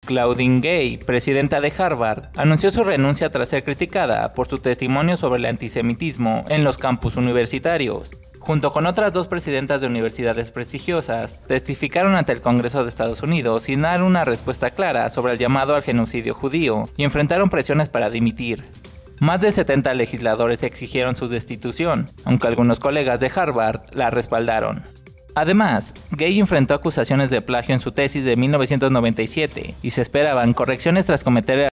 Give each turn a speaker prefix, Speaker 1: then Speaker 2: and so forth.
Speaker 1: Claudine Gay, presidenta de Harvard, anunció su renuncia tras ser criticada por su testimonio sobre el antisemitismo en los campus universitarios. Junto con otras dos presidentas de universidades prestigiosas, testificaron ante el Congreso de Estados Unidos sin dar una respuesta clara sobre el llamado al genocidio judío y enfrentaron presiones para dimitir. Más de 70 legisladores exigieron su destitución, aunque algunos colegas de Harvard la respaldaron. Además, Gay enfrentó acusaciones de plagio en su tesis de 1997 y se esperaban correcciones tras cometer